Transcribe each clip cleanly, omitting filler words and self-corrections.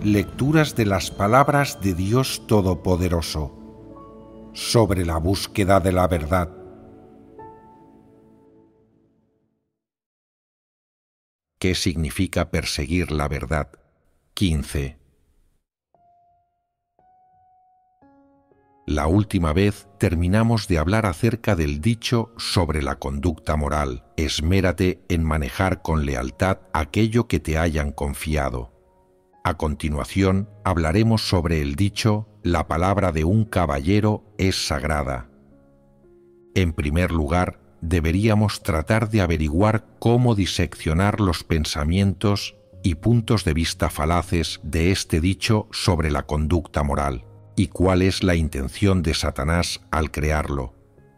Lecturas de las palabras de Dios Todopoderoso sobre la búsqueda de la verdad. ¿Qué significa perseguir la verdad? 15. La última vez terminamos de hablar acerca del dicho sobre la conducta moral: esmérate en manejar con lealtad aquello que te hayan confiado. A continuación hablaremos sobre el dicho: la palabra de un caballero es sagrada. En primer lugar, deberíamos tratar de averiguar cómo diseccionar los pensamientos y puntos de vista falaces de este dicho sobre la conducta moral, y cuál es la intención de Satanás al crearlo.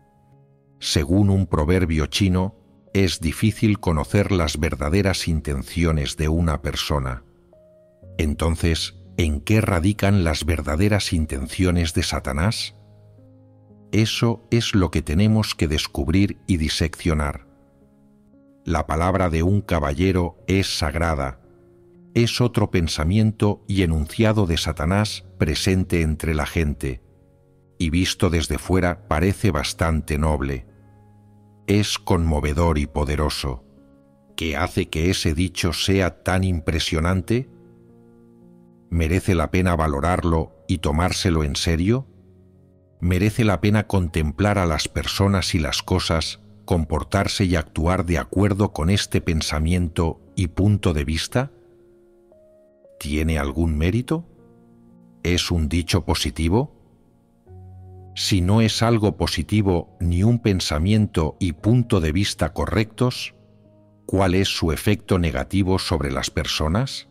Según un proverbio chino, es difícil conocer las verdaderas intenciones de una persona. Entonces, ¿en qué radican las verdaderas intenciones de Satanás? Eso es lo que tenemos que descubrir y diseccionar. La palabra de un caballero es sagrada. Es otro pensamiento y enunciado de Satanás presente entre la gente, y visto desde fuera parece bastante noble. Es conmovedor y poderoso. ¿Qué hace que ese dicho sea tan impresionante? ¿Merece la pena valorarlo y tomárselo en serio? ¿Merece la pena contemplar a las personas y las cosas, comportarse y actuar de acuerdo con este pensamiento y punto de vista? ¿Tiene algún mérito? ¿Es un dicho positivo? Si no es algo positivo ni un pensamiento y punto de vista correctos, ¿cuál es su efecto negativo sobre las personas?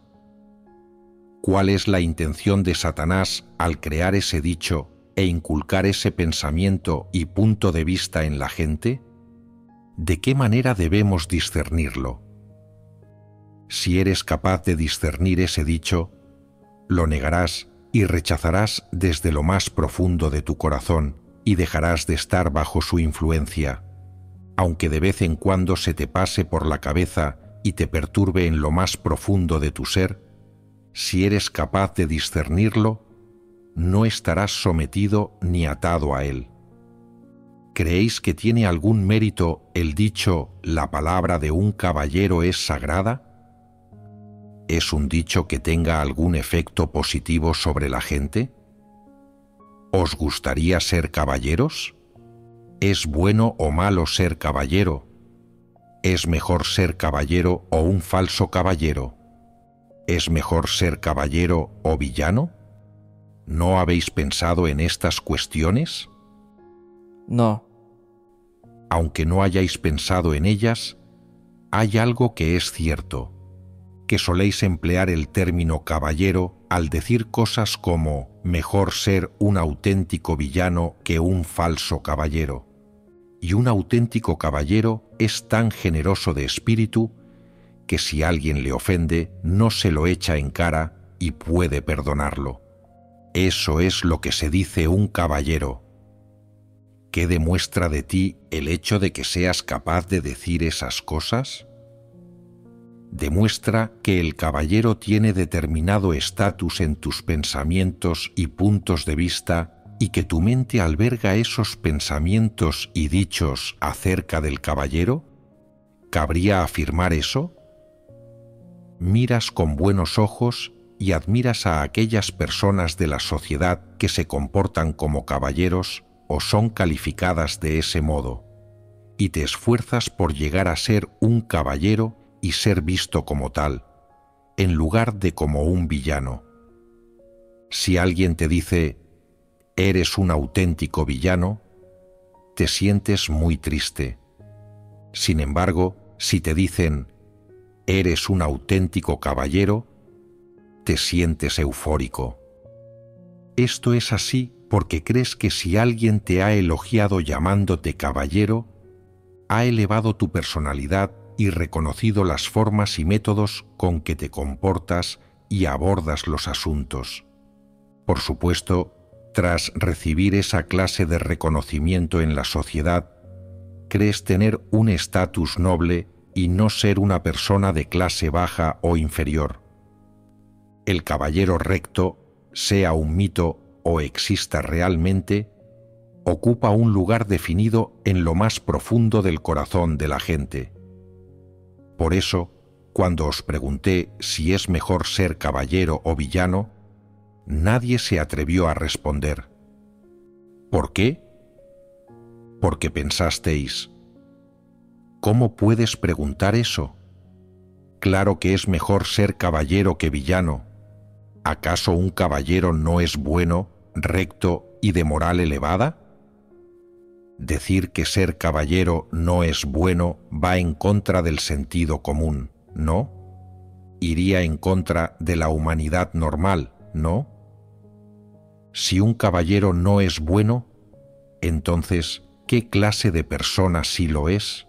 ¿Cuál es la intención de Satanás al crear ese dicho e inculcar ese pensamiento y punto de vista en la gente? ¿De qué manera debemos discernirlo? Si eres capaz de discernir ese dicho, lo negarás y rechazarás desde lo más profundo de tu corazón y dejarás de estar bajo su influencia, aunque de vez en cuando se te pase por la cabeza y te perturbe en lo más profundo de tu ser. Si eres capaz de discernirlo, no estarás sometido ni atado a él. ¿Creéis que tiene algún mérito el dicho «la palabra de un caballero es sagrada»? ¿Es un dicho que tenga algún efecto positivo sobre la gente? ¿Os gustaría ser caballeros? ¿Es bueno o malo ser caballero? ¿Es mejor ser caballero o un falso caballero? ¿Es mejor ser caballero o villano? ¿No habéis pensado en estas cuestiones? No. Aunque no hayáis pensado en ellas, hay algo que es cierto, que soléis emplear el término caballero al decir cosas como mejor ser un auténtico villano que un falso caballero. Y un auténtico caballero es tan generoso de espíritu que si alguien le ofende, no se lo echa en cara y puede perdonarlo. Eso es lo que se dice un caballero. ¿Qué demuestra de ti el hecho de que seas capaz de decir esas cosas? Demuestra que el caballero tiene determinado estatus en tus pensamientos y puntos de vista y que tu mente alberga esos pensamientos y dichos acerca del caballero. ¿Cabría afirmar eso? Miras con buenos ojos y admiras a aquellas personas de la sociedad que se comportan como caballeros o son calificadas de ese modo, y te esfuerzas por llegar a ser un caballero y ser visto como tal, en lugar de como un villano. Si alguien te dice, eres un auténtico villano, te sientes muy triste. Sin embargo, si te dicen, eres un auténtico caballero, te sientes eufórico. Esto es así porque crees que si alguien te ha elogiado llamándote caballero, ha elevado tu personalidad y reconocido las formas y métodos con que te comportas y abordas los asuntos. Por supuesto, tras recibir esa clase de reconocimiento en la sociedad, crees tener un estatus noble y no ser una persona de clase baja o inferior. el caballero recto, sea un mito o exista realmente, ocupa un lugar definido en lo más profundo del corazón de la gente. Por eso, cuando os pregunté si es mejor ser caballero o villano, nadie se atrevió a responder. ¿Por qué? Porque pensasteis, ¿cómo puedes preguntar eso? Claro que es mejor ser caballero que villano. ¿Acaso un caballero no es bueno, recto y de moral elevada? Decir que ser caballero no es bueno va en contra del sentido común, ¿no? Iría en contra de la humanidad normal, ¿no? Si un caballero no es bueno, entonces, ¿qué clase de persona sí lo es?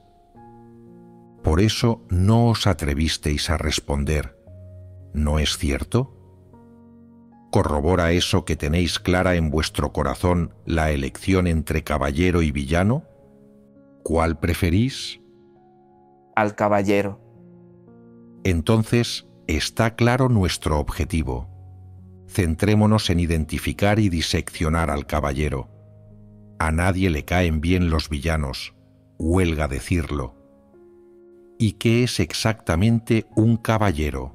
Por eso no os atrevisteis a responder, ¿no es cierto? ¿Corrobora eso que tenéis clara en vuestro corazón la elección entre caballero y villano? ¿Cuál preferís? Al caballero. Entonces, está claro nuestro objetivo. Centrémonos en identificar y diseccionar al caballero. A nadie le caen bien los villanos, huelga decirlo. ¿Y qué es exactamente un caballero?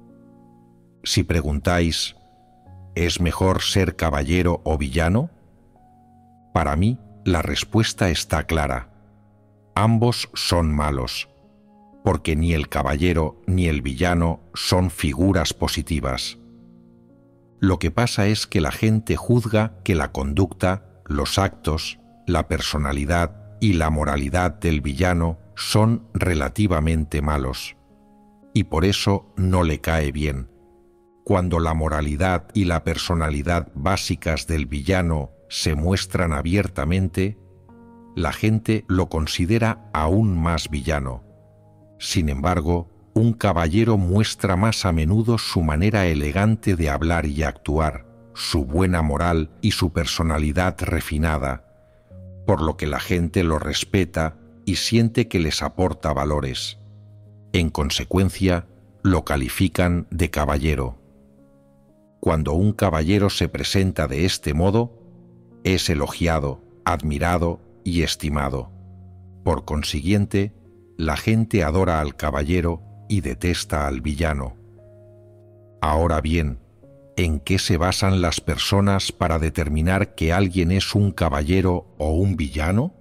Si preguntáis, ¿es mejor ser caballero o villano? Para mí, la respuesta está clara. Ambos son malos, porque ni el caballero ni el villano son figuras positivas. Lo que pasa es que la gente juzga que la conducta, los actos, la personalidad y la moralidad del villano son relativamente malos, y por eso no le cae bien. Cuando la moralidad y la personalidad básicas del villano se muestran abiertamente, la gente lo considera aún más villano. Sin embargo, un caballero muestra más a menudo su manera elegante de hablar y actuar, su buena moral y su personalidad refinada, por lo que la gente lo respeta y siente que les aporta valores. En consecuencia, lo califican de caballero. Cuando un caballero se presenta de este modo, es elogiado, admirado y estimado. Por consiguiente, la gente adora al caballero y detesta al villano. Ahora bien, ¿en qué se basan las personas para determinar que alguien es un caballero o un villano?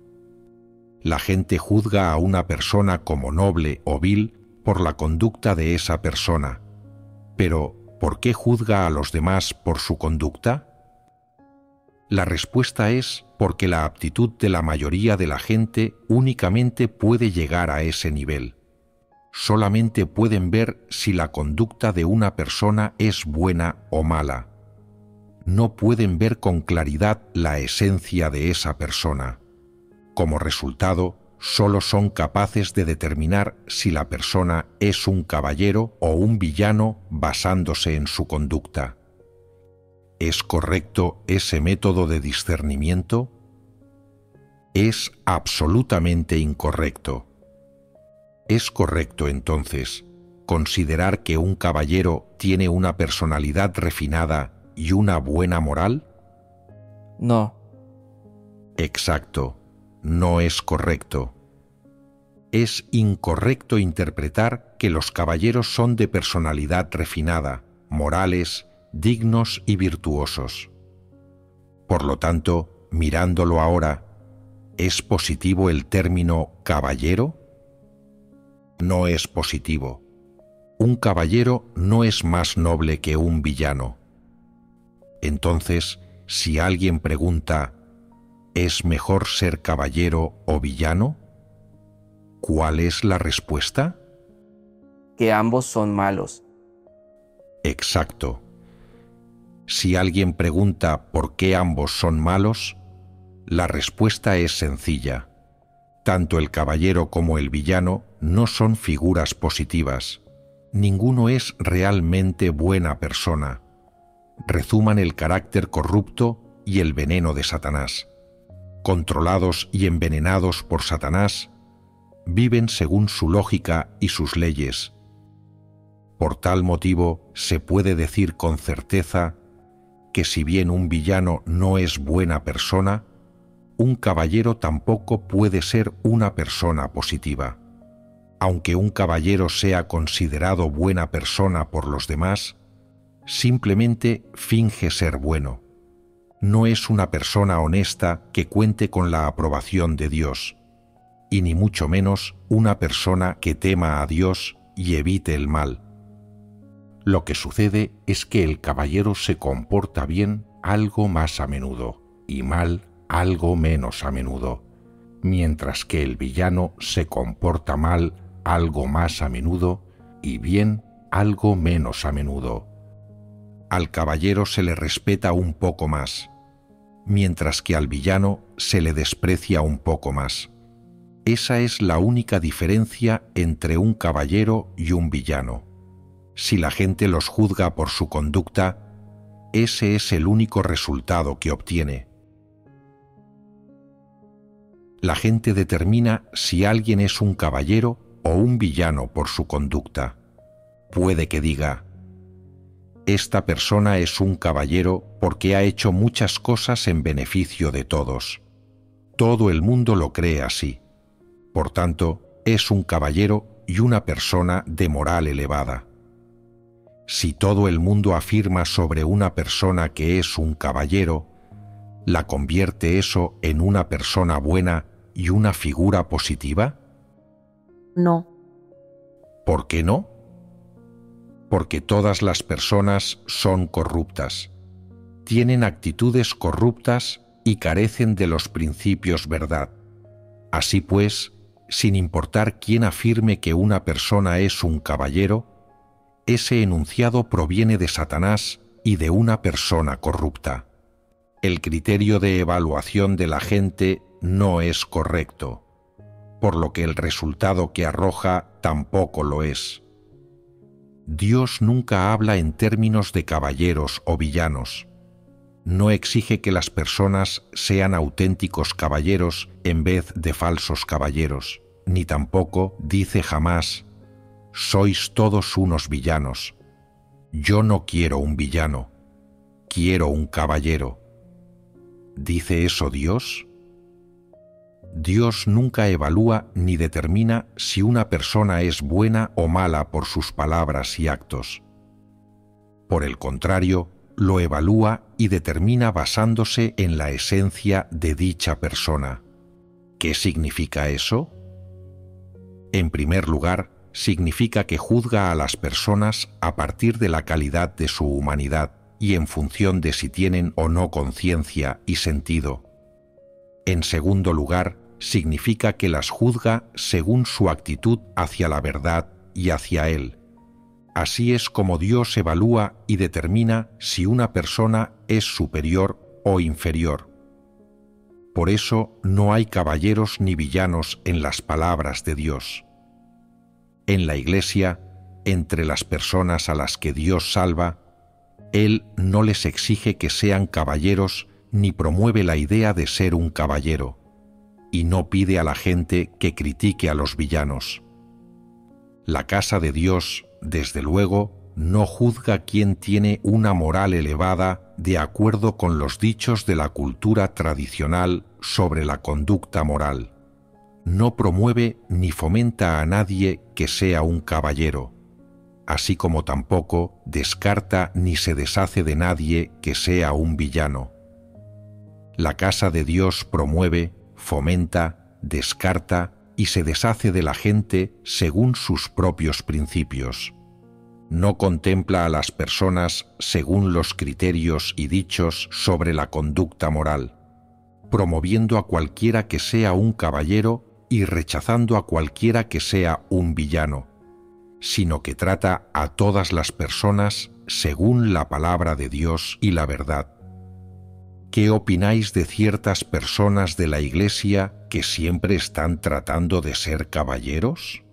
La gente juzga a una persona como noble o vil por la conducta de esa persona. Pero, ¿por qué juzga a los demás por su conducta? La respuesta es porque la aptitud de la mayoría de la gente únicamente puede llegar a ese nivel. Solamente pueden ver si la conducta de una persona es buena o mala. No pueden ver con claridad la esencia de esa persona. Como resultado, solo son capaces de determinar si la persona es un caballero o un villano basándose en su conducta. ¿Es correcto ese método de discernimiento? Es absolutamente incorrecto. ¿Es correcto, entonces, considerar que un caballero tiene una personalidad refinada y una buena moral? No. Exacto, no es correcto. Es incorrecto interpretar que los caballeros son de personalidad refinada, morales, dignos y virtuosos. Por lo tanto, mirándolo ahora, ¿es positivo el término caballero? No es positivo. Un caballero no es más noble que un villano. Entonces, si alguien pregunta, ¿es mejor ser caballero o villano? ¿Cuál es la respuesta? Que ambos son malos. Exacto. Si alguien pregunta por qué ambos son malos, la respuesta es sencilla. Tanto el caballero como el villano no son figuras positivas. Ninguno es realmente buena persona. Rezuman el carácter corrupto y el veneno de Satanás. Controlados y envenenados por Satanás, viven según su lógica y sus leyes. Por tal motivo se puede decir con certeza que si bien un villano no es buena persona, un caballero tampoco puede ser una persona positiva. Aunque un caballero sea considerado buena persona por los demás, simplemente finge ser bueno. No es una persona honesta que cuente con la aprobación de Dios, y ni mucho menos una persona que tema a Dios y evite el mal. Lo que sucede es que el caballero se comporta bien algo más a menudo y mal algo menos a menudo, mientras que el villano se comporta mal algo más a menudo y bien algo menos a menudo. Al caballero se le respeta un poco más, mientras que al villano se le desprecia un poco más. Esa es la única diferencia entre un caballero y un villano. Si la gente los juzga por su conducta, ese es el único resultado que obtiene. La gente determina si alguien es un caballero o un villano por su conducta. Puede que diga: esta persona es un caballero porque ha hecho muchas cosas en beneficio de todos. Todo el mundo lo cree así. Por tanto, es un caballero y una persona de moral elevada. Si todo el mundo afirma sobre una persona que es un caballero, ¿la convierte eso en una persona buena y una figura positiva? No. ¿Por qué no? Porque todas las personas son corruptas, tienen actitudes corruptas y carecen de los principios verdad. Así pues, sin importar quién afirme que una persona es un caballero, ese enunciado proviene de Satanás y de una persona corrupta. El criterio de evaluación de la gente no es correcto, por lo que el resultado que arroja tampoco lo es. Dios nunca habla en términos de caballeros o villanos. No exige que las personas sean auténticos caballeros en vez de falsos caballeros, ni tampoco dice jamás: sois todos unos villanos. Yo no quiero un villano, quiero un caballero. ¿Dice eso Dios? Dios nunca evalúa ni determina si una persona es buena o mala por sus palabras y actos. Por el contrario, lo evalúa y determina basándose en la esencia de dicha persona. ¿Qué significa eso? En primer lugar, significa que juzga a las personas a partir de la calidad de su humanidad y en función de si tienen o no conciencia y sentido. En segundo lugar, significa que las juzga según su actitud hacia la verdad y hacia Él. Así es como Dios evalúa y determina si una persona es superior o inferior. Por eso no hay caballeros ni villanos en las palabras de Dios. En la Iglesia, entre las personas a las que Dios salva, Él no les exige que sean caballeros ni promueve la idea de ser un caballero, y no pide a la gente que critique a los villanos. La casa de Dios, desde luego, no juzga quién tiene una moral elevada de acuerdo con los dichos de la cultura tradicional sobre la conducta moral. No promueve ni fomenta a nadie que sea un caballero, así como tampoco descarta ni se deshace de nadie que sea un villano. La casa de Dios promueve, fomenta, descarta y se deshace de la gente según sus propios principios. No contempla a las personas según los criterios y dichos sobre la conducta moral, promoviendo a cualquiera que sea un caballero y rechazando a cualquiera que sea un villano, sino que trata a todas las personas según la palabra de Dios y la verdad. ¿Qué opináis de ciertas personas de la Iglesia que siempre están tratando de ser caballeros?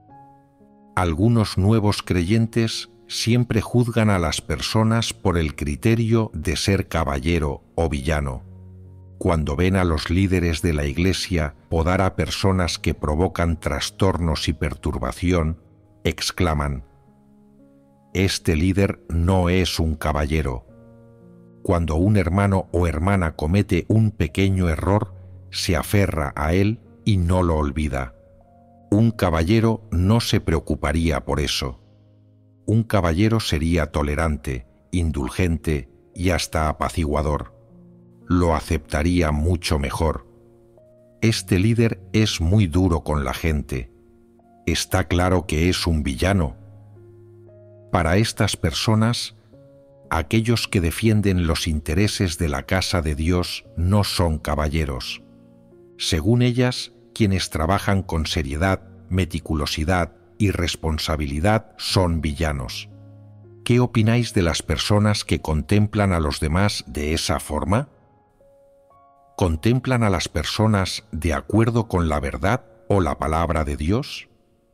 Algunos nuevos creyentes siempre juzgan a las personas por el criterio de ser caballero o villano. Cuando ven a los líderes de la Iglesia podar a personas que provocan trastornos y perturbación, exclaman: este líder no es un caballero. Cuando un hermano o hermana comete un pequeño error, se aferra a él y no lo olvida. Un caballero no se preocuparía por eso. Un caballero sería tolerante, indulgente y hasta apaciguador. Lo aceptaría mucho mejor. Este líder es muy duro con la gente. Está claro que es un villano. Para estas personas, aquellos que defienden los intereses de la casa de Dios no son caballeros. Según ellas, quienes trabajan con seriedad, meticulosidad y responsabilidad son villanos. ¿Qué opináis de las personas que contemplan a los demás de esa forma? ¿Contemplan a las personas de acuerdo con la verdad o la palabra de Dios?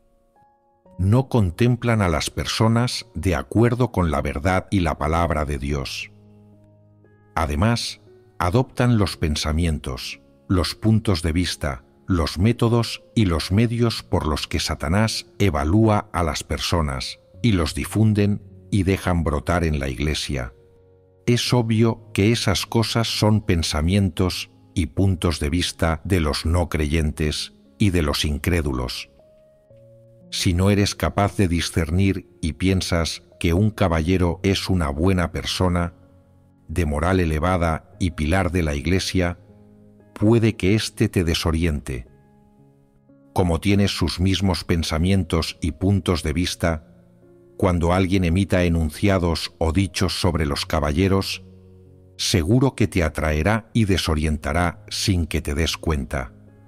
No contemplan a las personas de acuerdo con la verdad y la palabra de Dios. Además, adoptan los pensamientos, los puntos de vista, los métodos y los medios por los que Satanás evalúa a las personas y los difunden y dejan brotar en la Iglesia. Es obvio que esas cosas son pensamientos y puntos de vista de los no creyentes y de los incrédulos. Si no eres capaz de discernir y piensas que un caballero es una buena persona, de moral elevada y pilar de la Iglesia, puede que éste te desoriente. Como tienes sus mismos pensamientos y puntos de vista, cuando alguien emita enunciados o dichos sobre los caballeros, seguro que te atraerá y desorientará sin que te des cuenta.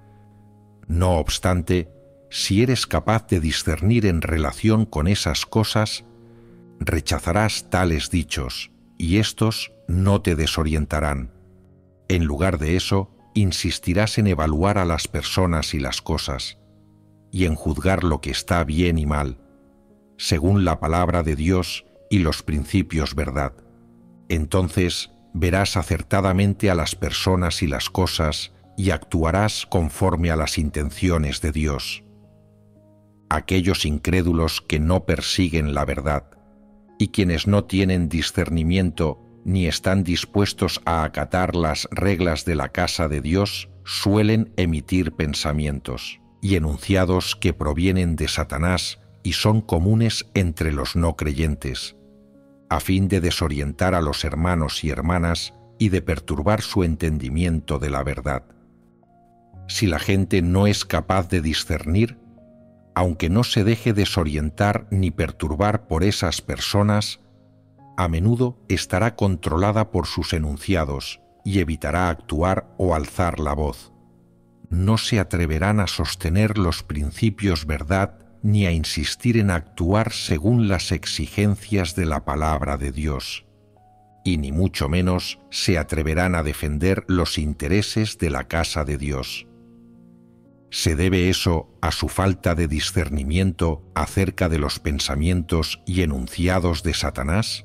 No obstante, si eres capaz de discernir en relación con esas cosas, rechazarás tales dichos y éstos no te desorientarán. En lugar de eso, insistirás en evaluar a las personas y las cosas, y en juzgar lo que está bien y mal, según la palabra de Dios y los principios verdad. Entonces verás acertadamente a las personas y las cosas y actuarás conforme a las intenciones de Dios. Aquellos incrédulos que no persiguen la verdad y quienes no tienen discernimiento ni están dispuestos a acatar las reglas de la casa de Dios, suelen emitir pensamientos y enunciados que provienen de Satanás y son comunes entre los no creyentes, a fin de desorientar a los hermanos y hermanas y de perturbar su entendimiento de la verdad. Si la gente no es capaz de discernir, aunque no se deje desorientar ni perturbar por esas personas, a menudo estará controlada por sus enunciados y evitará actuar o alzar la voz. No se atreverán a sostener los principios verdad ni a insistir en actuar según las exigencias de la palabra de Dios, y ni mucho menos se atreverán a defender los intereses de la casa de Dios. ¿Se debe eso a su falta de discernimiento acerca de los pensamientos y enunciados de Satanás?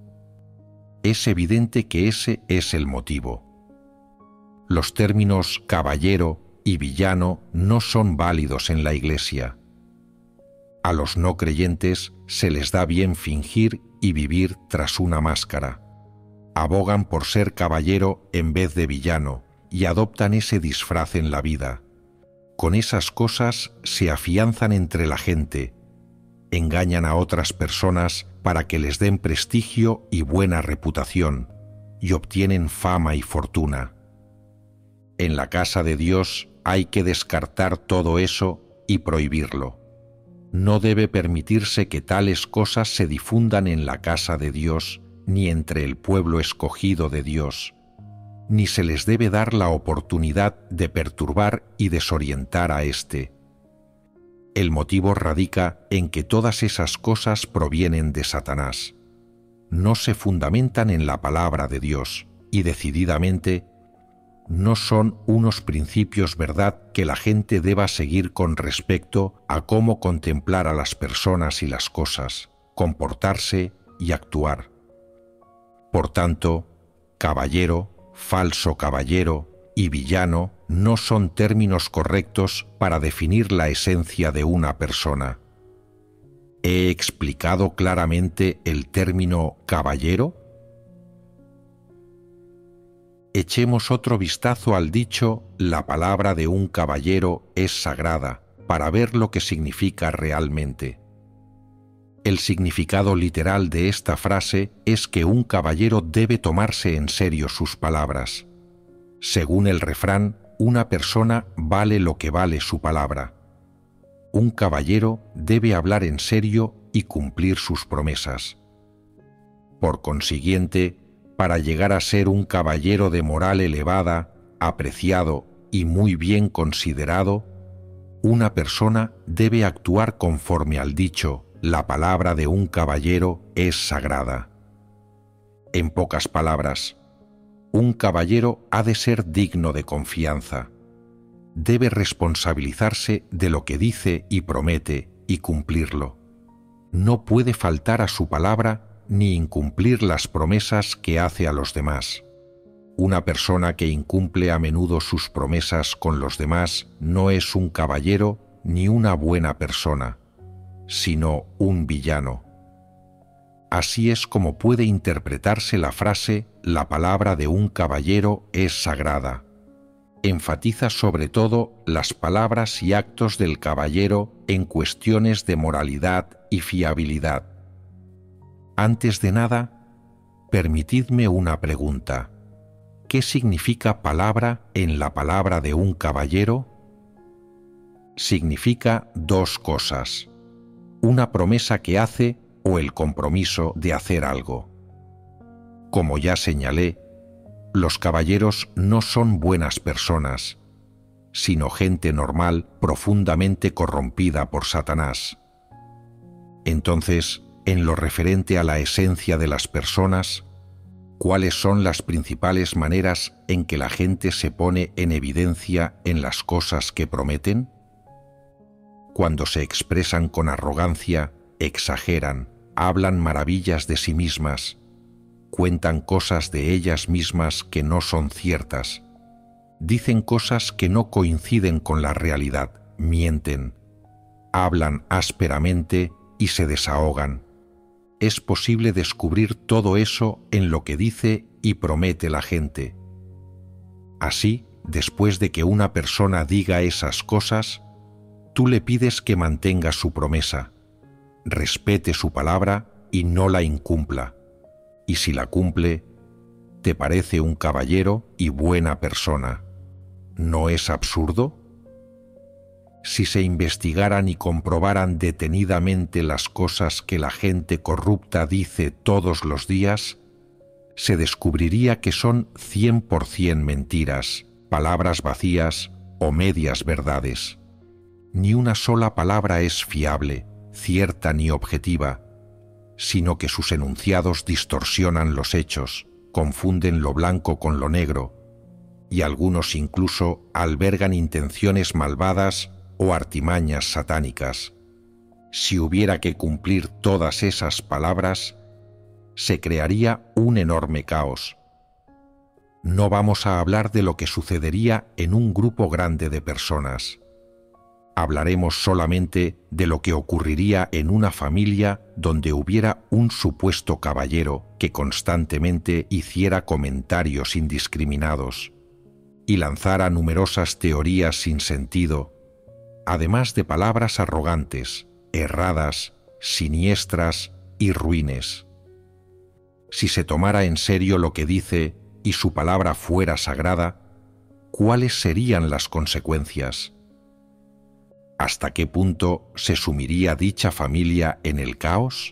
Es evidente que ese es el motivo. Los términos caballero y villano no son válidos en la Iglesia. A los no creyentes se les da bien fingir y vivir tras una máscara. Abogan por ser caballero en vez de villano y adoptan ese disfraz en la vida. Con esas cosas se afianzan entre la gente, engañan a otras personas para que les den prestigio y buena reputación, y obtienen fama y fortuna. En la casa de Dios hay que descartar todo eso y prohibirlo. No debe permitirse que tales cosas se difundan en la casa de Dios ni entre el pueblo escogido de Dios, ni se les debe dar la oportunidad de perturbar y desorientar a éste. El motivo radica en que todas esas cosas provienen de Satanás. No se fundamentan en la palabra de Dios y decididamente no son unos principios verdad que la gente deba seguir con respecto a cómo contemplar a las personas y las cosas, comportarse y actuar. Por tanto, caballero, falso caballero y villano no son términos correctos para definir la esencia de una persona. ¿He explicado claramente el término caballero? Echemos otro vistazo al dicho «la palabra de un caballero es sagrada» para ver lo que significa realmente. El significado literal de esta frase es que un caballero debe tomarse en serio sus palabras. Según el refrán, una persona vale lo que vale su palabra. Un caballero debe hablar en serio y cumplir sus promesas. Por consiguiente, para llegar a ser un caballero de moral elevada, apreciado y muy bien considerado, una persona debe actuar conforme al dicho «la palabra de un caballero es sagrada». En pocas palabras, un caballero ha de ser digno de confianza. Debe responsabilizarse de lo que dice y promete y cumplirlo. No puede faltar a su palabra ni incumplir las promesas que hace a los demás. Una persona que incumple a menudo sus promesas con los demás no es un caballero ni una buena persona, sino un villano. Así es como puede interpretarse la frase «la palabra de un caballero es sagrada». Enfatiza sobre todo las palabras y actos del caballero en cuestiones de moralidad y fiabilidad. Antes de nada, permitidme una pregunta. ¿Qué significa palabra en la palabra de un caballero? Significa dos cosas: una promesa que hace o el compromiso de hacer algo. Como ya señalé, los caballeros no son buenas personas, sino gente normal profundamente corrompida por Satanás. Entonces, en lo referente a la esencia de las personas, ¿cuáles son las principales maneras en que la gente se pone en evidencia en las cosas que prometen? Cuando se expresan con arrogancia, exageran, hablan maravillas de sí mismas, cuentan cosas de ellas mismas que no son ciertas, dicen cosas que no coinciden con la realidad, mienten, hablan ásperamente y se desahogan. Es posible descubrir todo eso en lo que dice y promete la gente. Así, después de que una persona diga esas cosas, tú le pides que mantenga su promesa, respete su palabra y no la incumpla. Y si la cumple, te parece un caballero y buena persona. ¿No es absurdo? Si se investigaran y comprobaran detenidamente las cosas que la gente corrupta dice todos los días, se descubriría que son 100% mentiras, palabras vacías o medias verdades. Ni una sola palabra es fiable, cierta ni objetiva, sino que sus enunciados distorsionan los hechos, confunden lo blanco con lo negro, y algunos incluso albergan intenciones malvadas o artimañas satánicas. Si hubiera que cumplir todas esas palabras, se crearía un enorme caos. No vamos a hablar de lo que sucedería en un grupo grande de personas. Hablaremos solamente de lo que ocurriría en una familia donde hubiera un supuesto caballero que constantemente hiciera comentarios indiscriminados y lanzara numerosas teorías sin sentido, además de palabras arrogantes, erradas, siniestras y ruines. Si se tomara en serio lo que dice y su palabra fuera sagrada, ¿cuáles serían las consecuencias? ¿Hasta qué punto se sumiría dicha familia en el caos?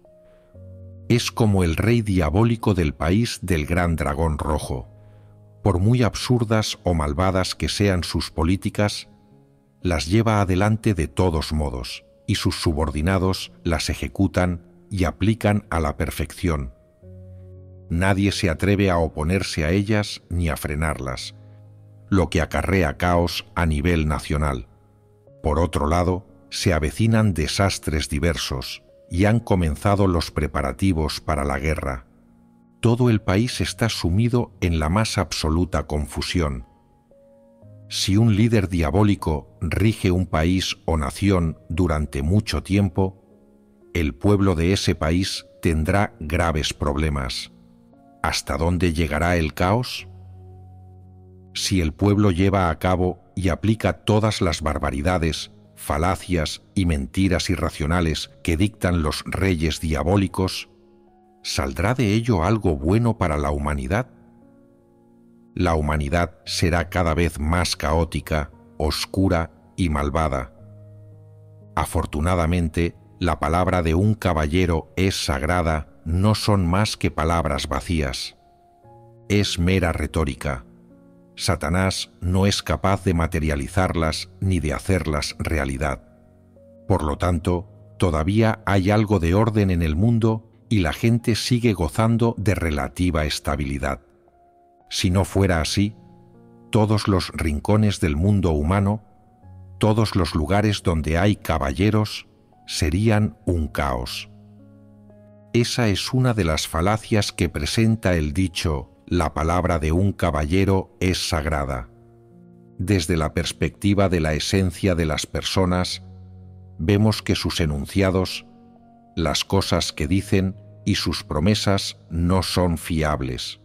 Es como el rey diabólico del país del gran dragón rojo. Por muy absurdas o malvadas que sean sus políticas, las lleva adelante de todos modos, y sus subordinados las ejecutan y aplican a la perfección. Nadie se atreve a oponerse a ellas ni a frenarlas, lo que acarrea caos a nivel nacional. Por otro lado, se avecinan desastres diversos y han comenzado los preparativos para la guerra. Todo el país está sumido en la más absoluta confusión. Si un líder diabólico rige un país o nación durante mucho tiempo, el pueblo de ese país tendrá graves problemas. ¿Hasta dónde llegará el caos? Si el pueblo lleva a cabo y aplica todas las barbaridades, falacias y mentiras irracionales que dictan los reyes diabólicos, ¿saldrá de ello algo bueno para la humanidad? La humanidad será cada vez más caótica, oscura y malvada. Afortunadamente, la palabra de un caballero es sagrada, no son más que palabras vacías. Es mera retórica. Satanás no es capaz de materializarlas ni de hacerlas realidad. Por lo tanto, todavía hay algo de orden en el mundo y la gente sigue gozando de relativa estabilidad. Si no fuera así, todos los rincones del mundo humano, todos los lugares donde hay caballeros, serían un caos. Esa es una de las falacias que presenta el dicho «la palabra de un caballero es sagrada». Desde la perspectiva de la esencia de las personas, vemos que sus enunciados, las cosas que dicen y sus promesas no son fiables.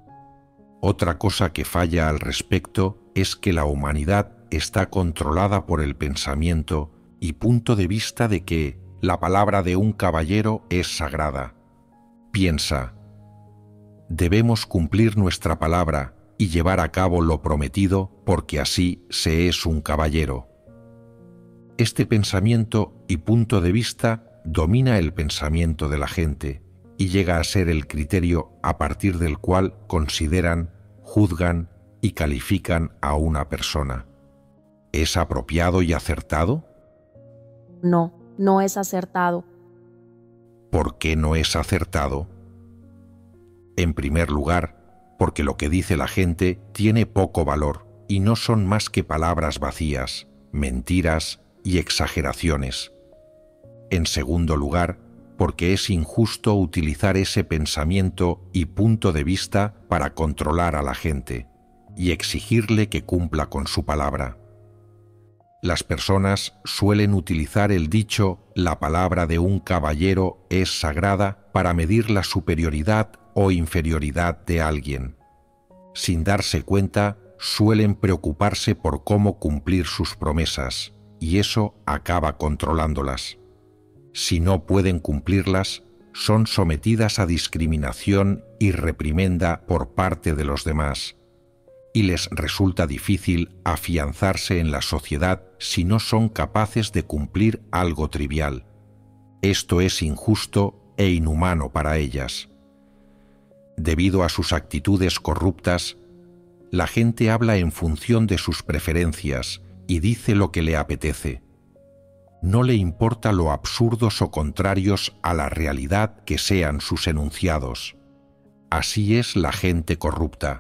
Otra cosa que falla al respecto es que la humanidad está controlada por el pensamiento y punto de vista de que la palabra de un caballero es sagrada. Piensa, debemos cumplir nuestra palabra y llevar a cabo lo prometido porque así se es un caballero. Este pensamiento y punto de vista domina el pensamiento de la gente y llega a ser el criterio a partir del cual consideran, juzgan y califican a una persona. ¿Es apropiado y acertado? No, no es acertado. ¿Por qué no es acertado? En primer lugar, porque lo que dice la gente tiene poco valor y no son más que palabras vacías, mentiras y exageraciones. En segundo lugar, porque es injusto utilizar ese pensamiento y punto de vista para controlar a la gente y exigirle que cumpla con su palabra. Las personas suelen utilizar el dicho «la palabra de un caballero es sagrada» para medir la superioridad o inferioridad de alguien. Sin darse cuenta, suelen preocuparse por cómo cumplir sus promesas, y eso acaba controlándolas. Si no pueden cumplirlas, son sometidas a discriminación y reprimenda por parte de los demás, y les resulta difícil afianzarse en la sociedad si no son capaces de cumplir algo trivial. Esto es injusto e inhumano para ellas. Debido a sus actitudes corruptas, la gente habla en función de sus preferencias y dice lo que le apetece. No le importa lo absurdos o contrarios a la realidad que sean sus enunciados. Así es la gente corrupta.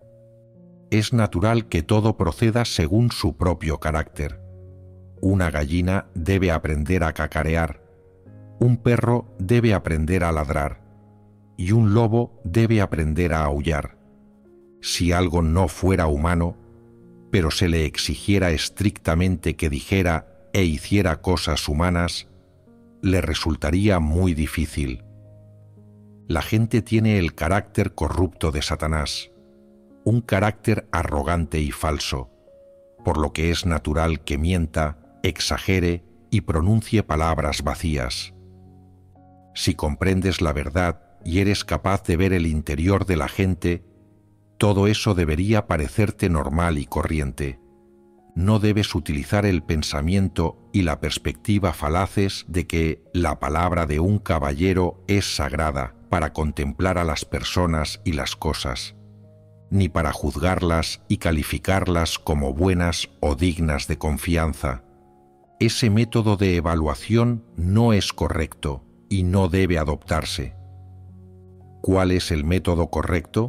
Es natural que todo proceda según su propio carácter. Una gallina debe aprender a cacarear, un perro debe aprender a ladrar, y un lobo debe aprender a aullar. Si algo no fuera humano, pero se le exigiera estrictamente que dijera e hiciera cosas humanas, le resultaría muy difícil. La gente tiene el carácter corrupto de Satanás, un carácter arrogante y falso, por lo que es natural que mienta, exagere y pronuncie palabras vacías. Si comprendes la verdad y eres capaz de ver el interior de la gente, todo eso debería parecerte normal y corriente. No debes utilizar el pensamiento y la perspectiva falaces de que la palabra de un caballero es sagrada para contemplar a las personas y las cosas, ni para juzgarlas y calificarlas como buenas o dignas de confianza. Ese método de evaluación no es correcto y no debe adoptarse. ¿Cuál es el método correcto?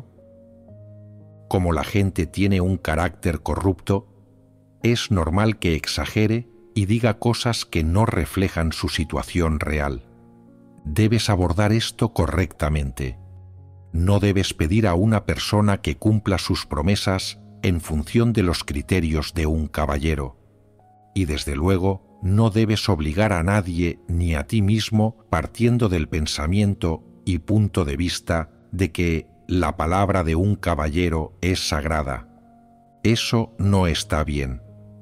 Como la gente tiene un carácter corrupto, es normal que exagere y diga cosas que no reflejan su situación real. Debes abordar esto correctamente. No debes pedir a una persona que cumpla sus promesas en función de los criterios de un caballero. Y desde luego, no debes obligar a nadie ni a ti mismo partiendo del pensamiento y punto de vista de que la palabra de un caballero es sagrada. Eso no está bien.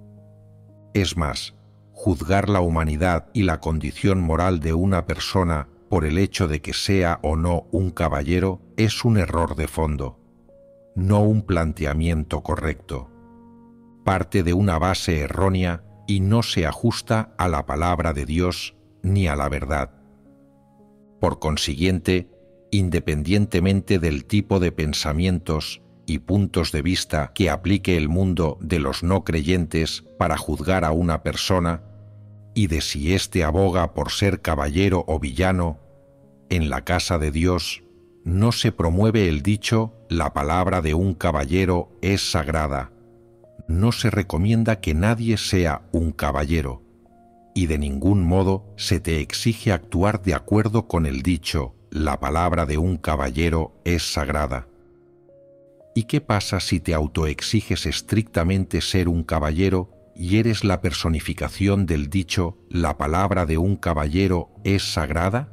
Es más, juzgar la humanidad y la condición moral de una persona por el hecho de que sea o no un caballero es un error de fondo, no un planteamiento correcto. Parte de una base errónea y no se ajusta a la palabra de Dios ni a la verdad. Por consiguiente, independientemente del tipo de pensamientos y puntos de vista que aplique el mundo de los no creyentes para juzgar a una persona, y de si éste aboga por ser caballero o villano, en la casa de Dios no se promueve el dicho «la palabra de un caballero es sagrada». No se recomienda que nadie sea un caballero, y de ningún modo se te exige actuar de acuerdo con el dicho «la palabra de un caballero es sagrada». ¿Y qué pasa si te autoexiges estrictamente ser un caballero y eres la personificación del dicho «la palabra de un caballero es sagrada»?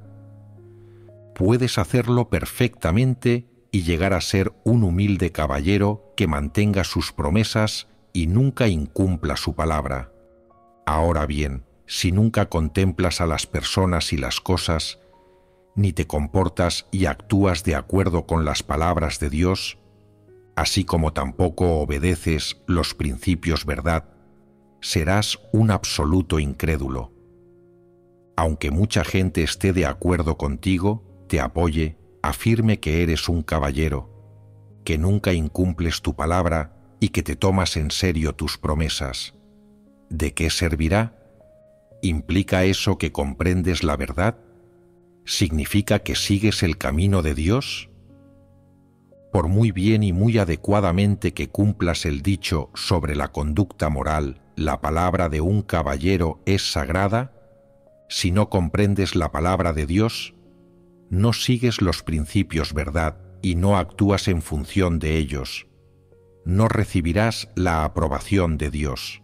Puedes hacerlo perfectamente y llegar a ser un humilde caballero que mantenga sus promesas y nunca incumpla su palabra. Ahora bien, si nunca contemplas a las personas y las cosas, ni te comportas y actúas de acuerdo con las palabras de Dios, así como tampoco obedeces los principios verdad, serás un absoluto incrédulo. Aunque mucha gente esté de acuerdo contigo, te apoye, afirme que eres un caballero, que nunca incumples tu palabra y que te tomas en serio tus promesas. ¿De qué servirá? ¿Implica eso que comprendes la verdad? ¿Significa que sigues el camino de Dios? Por muy bien y muy adecuadamente que cumplas el dicho sobre la conducta moral, la palabra de un caballero es sagrada, si no comprendes la palabra de Dios, no sigues los principios verdad y no actúas en función de ellos, no recibirás la aprobación de Dios.